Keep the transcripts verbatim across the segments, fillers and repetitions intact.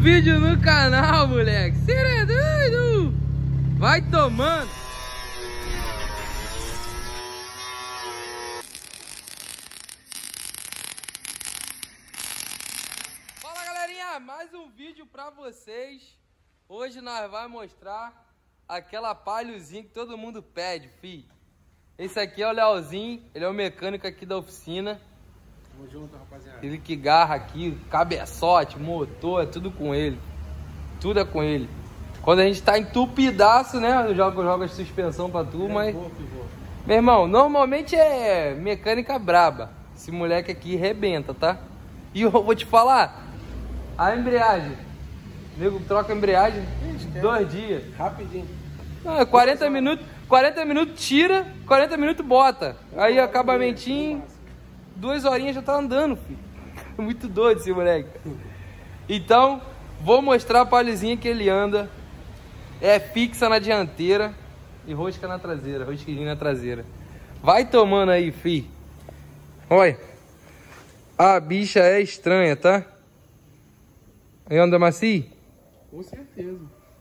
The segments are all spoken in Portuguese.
vídeo no canal, moleque. Você é doido? Vai tomando. Fala, galerinha, mais um vídeo pra vocês. Hoje nós vamos mostrar aquela palhozinha que todo mundo pede, fi. Esse aqui é o Leozinho, ele é o mecânico aqui da oficina. Tamo junto, rapaziada. Ele que garra aqui, cabeçote, motor, é tudo com ele. Tudo é com ele. Quando a gente tá entupidaço, né? Eu jogo, jogo a suspensão pra tu, é, mas... Vou, vou. Meu irmão, normalmente é mecânica braba. Esse moleque aqui rebenta, tá? E eu vou te falar, a embreagem. O nego troca a embreagem em dois dias. Rapidinho. Ah, quarenta minutos, quarenta minutos tira, quarenta minutos bota. Aí acabamentinho, duas horinhas já tá andando, filho. Muito doido esse moleque. Então, vou mostrar a palhozinha que ele anda. É fixa na dianteira e rosca na traseira, rosquinha na traseira. Vai tomando aí, fi. Olha, a bicha é estranha, tá? Aí anda macio? Com certeza.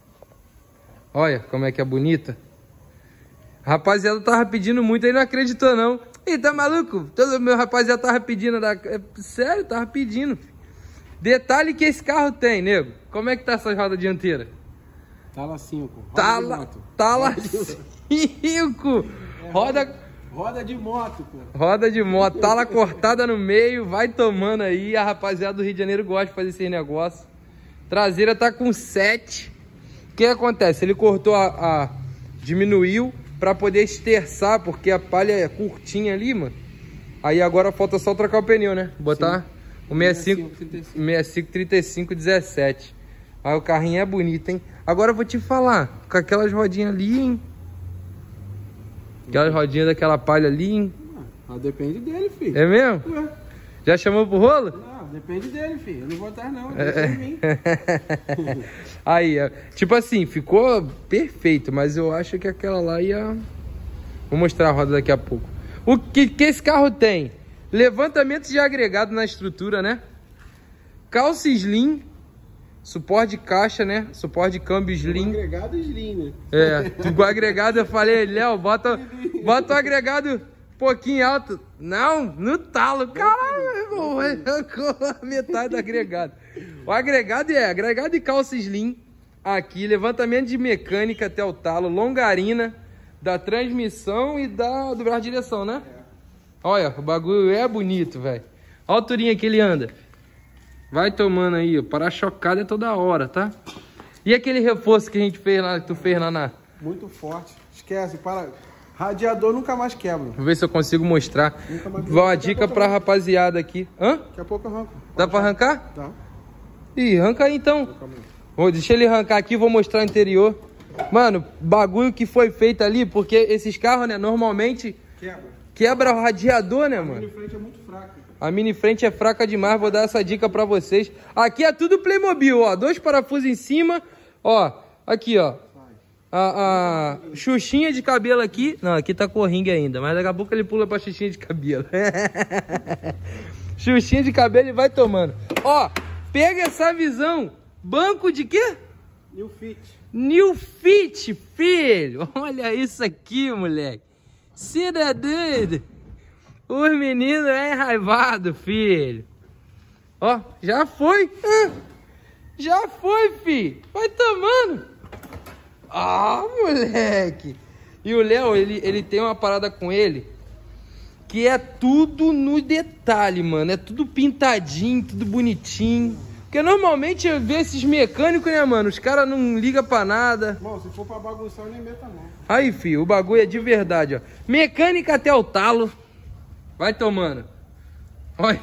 Olha como é que é bonita. A rapaziada tava pedindo muito, aí não acreditou não. Ih, tá maluco? Todo meu rapaziada tava pedindo. Da... É, sério, tava pedindo. Detalhe que esse carro tem, nego. Como é que tá essa roda dianteira? Tala cinco. Tala, tala cinco. É, roda, roda de moto, pô. Roda de moto. Tala cortada no meio. Vai tomando aí. A rapaziada do Rio de Janeiro gosta de fazer esse negócio. Traseira tá com sete. O que acontece? Ele cortou a... a diminuiu pra poder esterçar, porque a palha é curtinha ali, mano. Aí agora falta só trocar o pneu, né? Botar sim. O sessenta e cinco, trinta e cinco, dezessete. Aí o carrinho é bonito, hein? Agora eu vou te falar, com aquelas rodinhas ali, hein? Aquelas rodinhas daquela palha ali, hein? Ah, depende dele, filho. É mesmo? Ué. Já chamou pro rolo? Não, depende dele, filho. Eu não vou atrás, não. É. Mim. Aí, tipo assim, ficou perfeito, mas eu acho que aquela lá ia... Vou mostrar a roda daqui a pouco. O que, que esse carro tem? Levantamento de agregado na estrutura, né? Calça slim. Suporte de caixa, né? Suporte de câmbio slim. O agregado slim, né? É, o agregado eu falei, Léo, bota, bota o agregado um pouquinho alto. Não, no talo. Caralho, arrancou a metade do agregado. O agregado é agregado e calça slim. Aqui, levantamento de mecânica até o talo. Longarina da transmissão e da, do braço de direção, né? É. Olha, o bagulho é bonito, velho. A alturinha que ele anda. Vai tomando aí, ó. Para-chocada é toda hora, tá? E aquele reforço que a gente fez lá, que tu fez lá na... Muito forte. Esquece, para... Radiador nunca mais quebra. Vou ver se eu consigo mostrar. Vou uma dica pra rapaziada aqui. Hã? Daqui a pouco eu arranco. Dá pra arrancar? Tá. Ih, arranca aí então. Vou, deixa ele arrancar aqui, vou mostrar o interior. Mano, bagulho que foi feito ali, porque esses carros, né, normalmente... Quebra. Quebra o radiador, né, mano? A mini frente é muito fraca. A mini frente é fraca demais, vou dar essa dica pra vocês. Aqui é tudo Playmobil, ó. Dois parafusos em cima, ó. Aqui, ó. A, a xuxinha de cabelo aqui. Não, aqui tá com o ringue ainda, mas daqui a pouco ele pula pra xuxinha de cabelo. Xuxinha de cabelo e vai tomando. Ó, pega essa visão. Banco de quê? New Fit. New Fit, filho. Olha isso aqui, moleque. Cê é doido. Os meninos é enraivado, filho. Ó, já foi. Já foi, filho. Vai tomando. Ah, moleque. E o Léo, ele, ele tem uma parada com ele que é tudo no detalhe, mano. É tudo pintadinho, tudo bonitinho. Porque normalmente eu vejo esses mecânicos, né, mano? Os caras não ligam pra nada. Bom, se for pra bagunçar, eu nem meto a mão. Aí, filho, o bagulho é de verdade, ó. Mecânica até o talo. Vai tomando. Olha.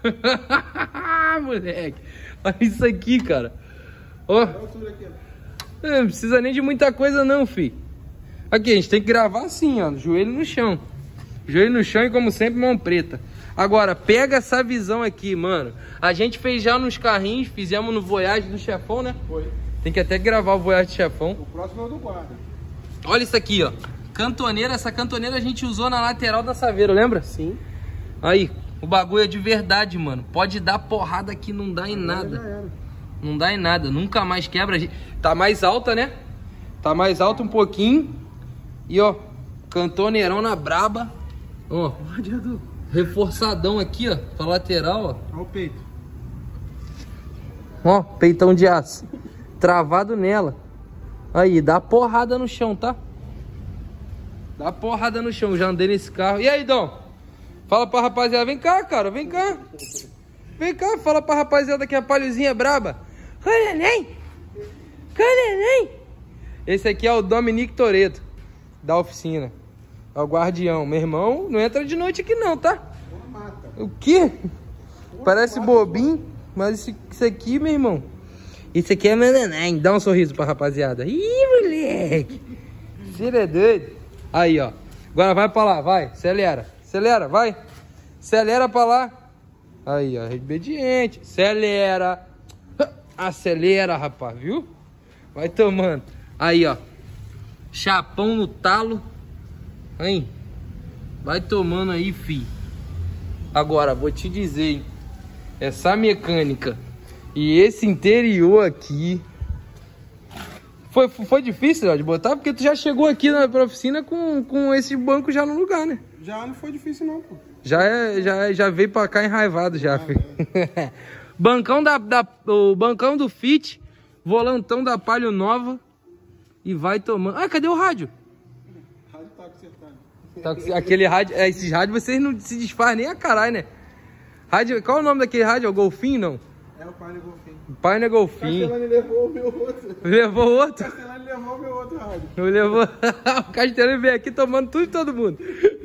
Moleque. Olha isso aqui, cara. Ó. É, não precisa nem de muita coisa não, filho. Aqui, a gente tem que gravar assim, ó. Joelho no chão. Joelho no chão e, como sempre, mão preta. Agora, pega essa visão aqui, mano. A gente fez já nos carrinhos, fizemos no Voyage do Chefão, né? Foi. Tem que até gravar o Voyage do Chefão. O próximo é o do guarda. Olha isso aqui, ó. Cantoneira, essa cantoneira a gente usou na lateral da Saveiro, lembra? Sim. Aí, o bagulho é de verdade, mano. Pode dar porrada que não dá em nada. Não dá em nada, nunca mais quebra. Tá mais alta, né? Tá mais alta um pouquinho. E ó, cantoneirão na braba. Ó, reforçadão aqui, ó, pra lateral, ó. Olha o peito. Ó, peitão de aço. Travado nela. Aí, dá porrada no chão, tá? Dá porrada no chão, já andei nesse carro. E aí, Dom? Fala pra rapaziada, vem cá, cara, vem cá. Vem cá, fala pra rapaziada que a palhozinha é braba. Oi, neném. Oi, neném. Esse aqui é o Dominique Toretto, da oficina. É o guardião. Meu irmão não entra de noite aqui não, tá? O quê? Parece bobinho, mas isso, isso aqui, meu irmão. Isso aqui é meu neném. Dá um sorriso pra rapaziada. Ih, moleque. Você é doido? Aí, ó. Agora vai pra lá, vai. Acelera. Acelera, vai. Acelera pra lá. Aí, ó. Obediente. Acelera. Acelera, rapaz, viu? Vai tomando. Aí, ó. Chapão no talo. Hein? Vai tomando aí, fi. Agora, vou te dizer, hein? Essa mecânica e esse interior aqui foi, foi difícil, ó, de botar, porque tu já chegou aqui na oficina com, com esse banco já no lugar, né? Já não foi difícil não, pô. Já, é, já, já veio pra cá enraivado já, ah, filho. É. Bancão da, da, o bancão do Fit, volantão da Palio Nova e vai tomando. Ah, cadê o rádio? O rádio tá consertado. Tá com, aquele rádio, é, esses rádios vocês não se desfazem nem a caralho, né? Rádio, qual é o nome daquele rádio? É o Golfinho, não? É o Pioneer Golfinho. Pioneer Golfinho. O Castellani levou o meu outro. Levou outro? O Castellani levou o meu outro rádio. Eu levou... O Castellani veio aqui tomando tudo e todo mundo.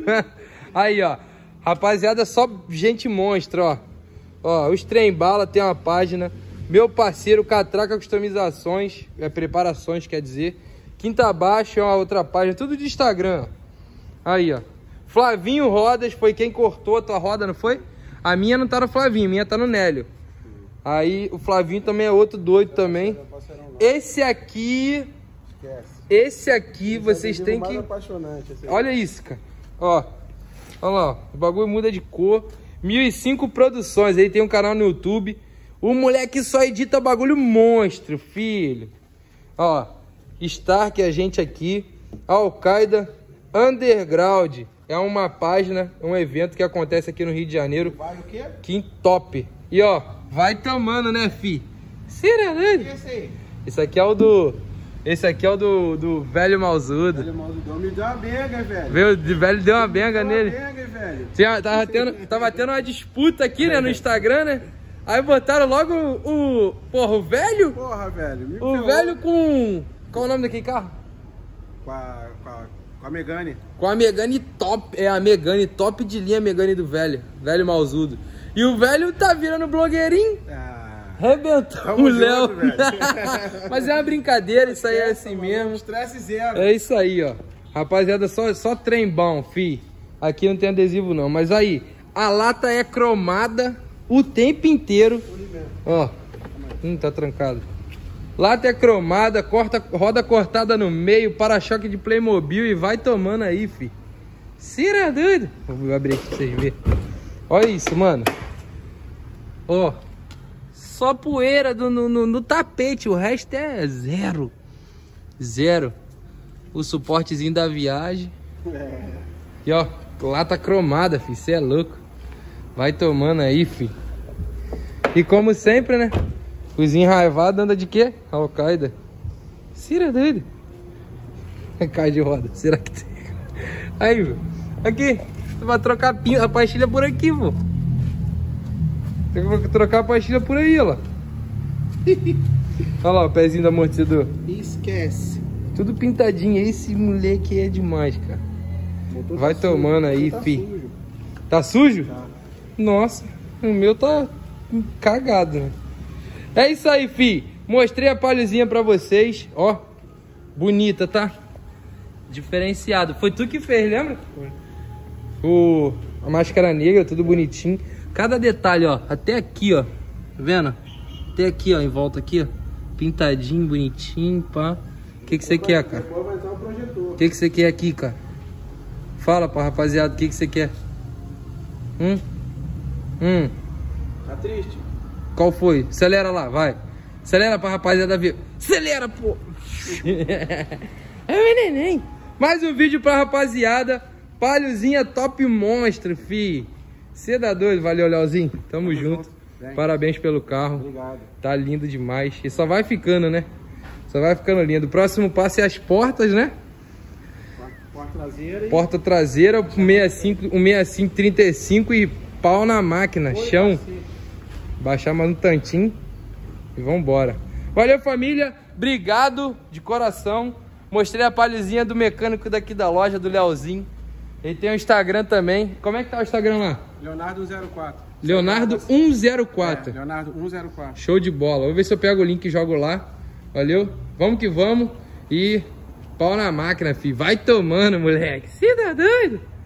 Aí, ó. Rapaziada, só gente monstra, ó. Ó, os Trem Bala tem uma página. Meu parceiro Catraca Customizações, é, preparações, quer dizer. Quinta abaixo é uma outra página, tudo de Instagram. Aí, ó. Flavinho Rodas foi quem cortou a tua roda, não foi? A minha não tá no Flavinho, a minha tá no Nélio. Aí o Flavinho também é outro doido também. Esse aqui... Esquece. Esse aqui vocês têm que... Olha isso, cara. Ó. Olha lá, ó. O bagulho muda de cor. mil e cinco produções. Ele tem um canal no YouTube. O moleque só edita bagulho monstro, filho. Ó. Stark, a gente aqui. Al-Qaeda Underground. É uma página, um evento que acontece aqui no Rio de Janeiro. Vai o quê? Que top. E ó, vai tomando, né, fi? Sereno. Esse aí? Esse aqui é o do... Esse aqui é o do, do velho Malzudo. Velho Malzudão me deu uma benga, velho. Veio, o velho deu uma benga deu nele. Uma benga, velho. Tinha, tava, tendo, tava tendo uma disputa aqui, né, no Instagram, né? Aí botaram logo o... o porra, o velho? Porra, velho. Me o ferrou. velho com... Qual é o nome daquele carro? Com a... Com a... Com a Megane. Com a Megane top. É a Megane, top de linha Megane do velho. Velho Malzudo. E o velho tá virando blogueirinho. Ah, arrebentou o Léo. Mas é uma brincadeira, isso aí é assim mesmo. Estresse zero. É isso aí, ó. Rapaziada, só, só trem bom, fi. Aqui não tem adesivo não. Mas aí, a lata é cromada o tempo inteiro. Ó. Hum, tá trancado. Lata é cromada, corta, roda cortada no meio, para-choque de Playmobil e vai tomando aí, fi. Será doido? Vou abrir aqui pra vocês verem. Olha isso, mano. Ó. Só poeira do, no, no, no tapete, o resto é zero. Zero. O suportezinho da viagem. É. E ó, lata cromada, fi. Cê é louco. Vai tomando aí, fi. E como sempre, né? Os enraivados anda de quê? Al-Qaeda. Será doido? Cai de roda. Será que tem? Aí, vô. Aqui. Tu vai trocar a pastilha por aqui, vô. Tem que trocar a pastilha por aí, ó. Olha lá o pezinho do amortecedor. Esquece. Tudo pintadinho. Esse moleque é demais, cara. Vai tomando aí, fi. Tá sujo? Tá. Nossa. O meu tá cagado, né? É isso aí, fi. Mostrei a palhozinha pra vocês. Ó. Bonita, tá? Diferenciado. Foi tu que fez, lembra? Foi. O... A máscara negra, tudo bonitinho. Cada detalhe, ó. Até aqui, ó. Tá vendo? Até aqui, ó. Em volta aqui, ó. Pintadinho, bonitinho, pá. O que que você quer, cara? O que que você quer aqui, cara? Fala pra rapaziada o que que você quer. Hum? Hum? Tá triste? Qual foi? Acelera lá, vai. Acelera pra rapaziada ver. Acelera, pô. É meu neném. Mais um vídeo pra rapaziada. Palhozinha top monstro, fi. Cê dá doido. Valeu, Leozinho. Tamo, Tamo junto. junto. Parabéns pelo carro. Obrigado. Tá lindo demais. E só vai ficando, né? Só vai ficando lindo. O próximo passo é as portas, né? Porta traseira. E... Porta traseira, um sessenta e cinco, um sessenta e cinco trinta e cinco e pau na máquina. Oi, chão. Baixar mais um tantinho e vambora. Valeu, família. Obrigado de coração. Mostrei a palhozinha do mecânico daqui da loja, do Leozinho. Ele tem um Instagram também. Como é que tá o Instagram lá? Leonardo cento e quatro. Leonardo cento e quatro. É, Leonardo cento e quatro. Show de bola. Vou ver se eu pego o link e jogo lá. Valeu? Vamos que vamos. E pau na máquina, filho. Vai tomando, moleque. Cê tá doido?